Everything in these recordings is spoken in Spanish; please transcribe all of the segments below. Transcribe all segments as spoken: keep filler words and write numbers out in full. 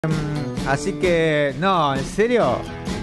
Así que, no, ¿en serio?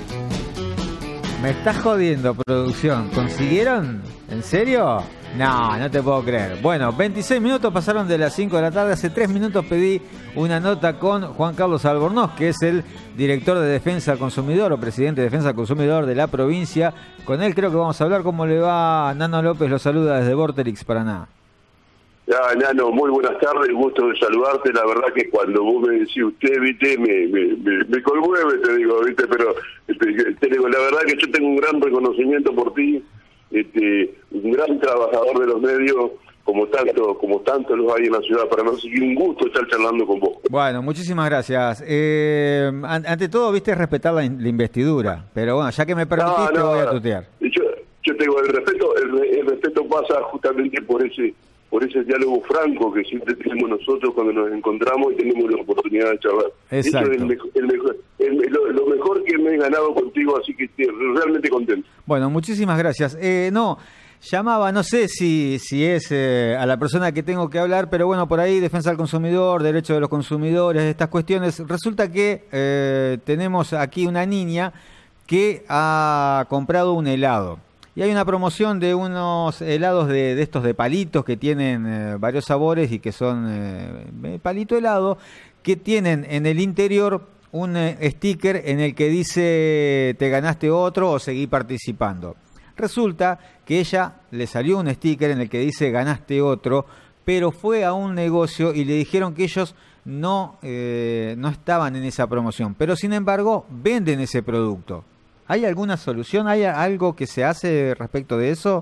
Me estás jodiendo, producción. ¿Consiguieron? ¿En serio? No, no te puedo creer. Bueno, veintiséis minutos pasaron de las cinco de la tarde. Hace tres minutos pedí una nota con Juan Carlos Albornoz, que es el director de Defensa al Consumidor o presidente de Defensa al Consumidor de la provincia. Con él creo que vamos a hablar. ¿Cómo le va? Nano López lo saluda desde Vorterix, Paraná. Ya, Nano, muy buenas tardes, gusto de saludarte. La verdad que cuando vos me decís usted, viste, me, me, me, me conmueve, te digo, viste, pero te, te digo, la verdad que yo tengo un gran reconocimiento por ti, este, un gran trabajador de los medios, como tanto, como tanto los hay en la ciudad, para nosotros, y un gusto estar charlando con vos. Bueno, muchísimas gracias. Eh, ante todo, viste, respetar la, la investidura, pero bueno, ya que me permitiste, no, no, voy a tutear. Yo, yo te digo, el respeto, el, el respeto pasa justamente por ese... por ese diálogo franco que siempre tenemos nosotros cuando nos encontramos y tenemos la oportunidad de charlar. Exacto. Eso es el mejor, el mejor, el, lo, lo mejor que me he ganado contigo, así que estoy realmente contento. Bueno, muchísimas gracias. Eh, no, llamaba, no sé si, si es eh, a la persona que tengo que hablar, pero bueno, por ahí Defensa del Consumidor, Derecho de los Consumidores, estas cuestiones. Resulta que eh, tenemos aquí una niña que ha comprado un helado. Y hay una promoción de unos helados de, de estos de palitos que tienen eh, varios sabores y que son eh, palito helado, que tienen en el interior un eh, sticker en el que dice te ganaste otro o seguí participando. Resulta que ella le salió un sticker en el que dice ganaste otro, pero fue a un negocio y le dijeron que ellos no, eh, no estaban en esa promoción, pero sin embargo venden ese producto. ¿Hay alguna solución? ¿Hay algo que se hace respecto de eso?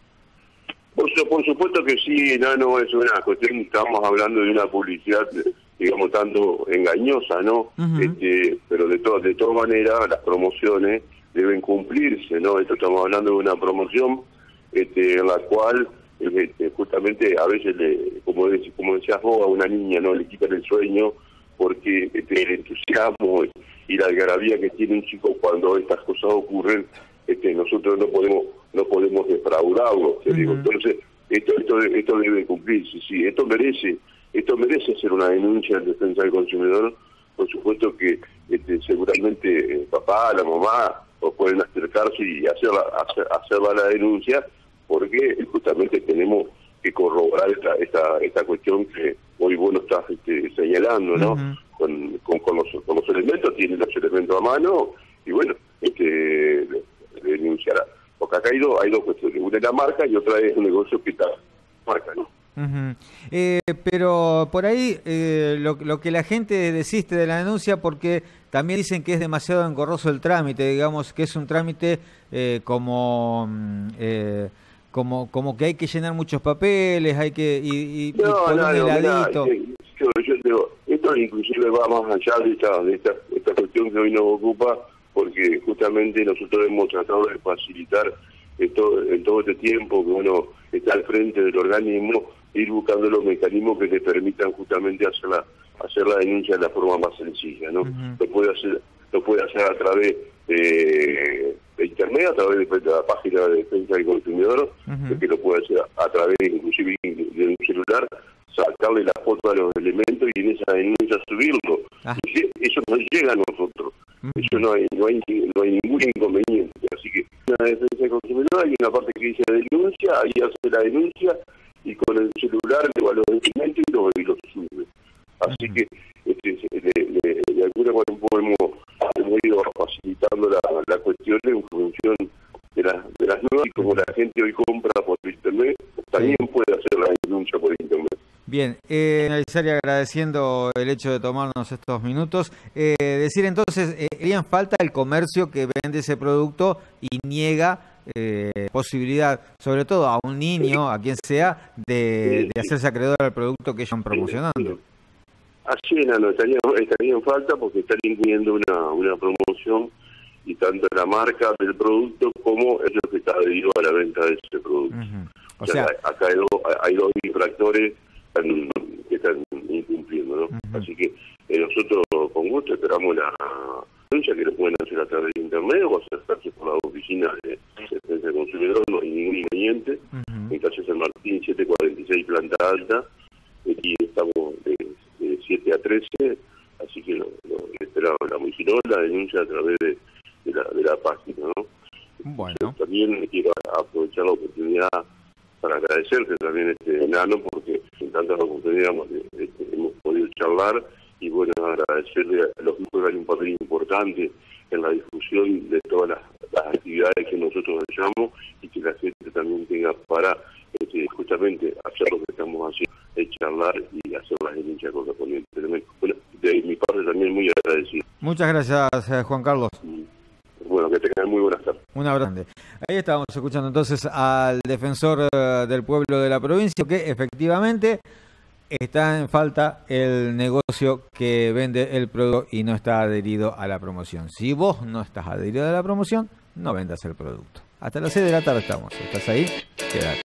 Por, por supuesto que sí, no, no es una cuestión, estamos hablando de una publicidad, digamos, tanto engañosa, ¿no? Uh-huh. Este, pero de, to de todas maneras, las promociones deben cumplirse, ¿no? Esto estamos hablando de una promoción este, en la cual, este, justamente, a veces, le, como, de, como decías vos, a una niña, ¿no? Le quitan el sueño porque este, el entusiasmo y la algarabía que tiene un chico cuando estas cosas ocurren, este, nosotros no podemos no podemos defraudarlo. Te digo. Uh-huh. Entonces, esto, esto esto debe cumplirse. Sí, esto merece esto merece hacer una denuncia en defensa del consumidor. Por supuesto que este, seguramente el papá, la mamá, o pueden acercarse y hacerla, hacer, hacerla la denuncia, porque justamente tenemos que corroborar esta esta esta cuestión que hoy vos lo estás este, señalando, ¿no? Uh-huh. Con, con, con, los, con los elementos, tiene los elementos a mano, y bueno, este denunciará. Porque acá hay dos, hay dos cuestiones, una es la marca y otra es un negocio que está marca, ¿no? Uh-huh. eh, pero por ahí eh, lo, lo que la gente desiste de la denuncia, porque también dicen que es demasiado engorroso el trámite, digamos que es un trámite eh, como... Eh, Como, como que hay que llenar muchos papeles, hay que... Y, y, no, y con no, un no, heladito. Mirá, yo, yo digo, esto inclusive va más allá de esta, de esta, esta cuestión que hoy nos ocupa, porque justamente nosotros hemos tratado de facilitar esto, en todo este tiempo que uno está al frente del organismo, ir buscando los mecanismos que te permitan justamente hacer la, hacer la denuncia de la forma más sencilla, ¿no? Uh-huh. Lo puede hacer, lo puede hacer a través de... de internet, a través de la página de Defensa del Consumidor, uh-huh. que lo puede hacer a través inclusive de un celular, sacarle la foto a los elementos y en esa denuncia subirlo. Ah. Eso nos llega a nosotros. Uh-huh. Eso no hay, no hay no hay ningún inconveniente. Así que una Defensa del Consumidor, hay una parte que dice denuncia, ahí hace la denuncia y con el celular le va a los elementos y los, y los sube. Así uh-huh. que este, de, de, de alguna manera podemos hemos ido facilitando la, la cuestión en función de, la, de las nuevas, y como la gente hoy compra por internet, también sí. puede hacer la denuncia por internet. Bien, eh, finalizar y agradeciendo el hecho de tomarnos estos minutos. Eh, decir entonces, eh, haría falta el comercio que vende ese producto y niega eh, posibilidad, sobre todo a un niño, a quien sea, de, de hacerse acreedor al producto que ellos están promocionando. Así no, estaría, estaría en falta porque están incluyendo una, una promoción y tanto la marca del producto como es lo que está adherido a la venta de ese producto. Uh-huh. O, o sea, sea, acá hay dos, hay dos infractores que están incumpliendo, ¿no? Uh-huh. Así que eh, nosotros con gusto esperamos la denuncia, que lo pueden hacer a través de internet o acercarse por la oficina de Defensa del Consumidor, no hay ningún inconveniente. Uh-huh. En calle San Martín, setecientos cuarenta y seis, planta alta, y estamos de siete a trece, así que lo, lo, la, la modificó la denuncia a través de, de, la, de la página, ¿no? Bueno. Yo también quiero aprovechar la oportunidad para agradecerte también, este Nano, porque en tantas oportunidades este, hemos podido charlar, y bueno, agradecerle a los grupos que hay un papel importante en la difusión de todas las, las actividades que nosotros hallamos, y que la gente también tenga para este, justamente hacer lo que estamos haciendo, es charlar y hacer las denuncias correspondientes. Bueno, de mi parte también muy agradecido. Muchas gracias, Juan Carlos. Bueno, que tengan muy buenas tardes. Un abrazo grande. Ahí estábamos escuchando entonces al defensor uh, del pueblo de la provincia, que efectivamente está en falta el negocio que vende el producto y no está adherido a la promoción. Si vos no estás adherido a la promoción, no vendas el producto. Hasta las seis de la tarde estamos. ¿Estás ahí? Quédate.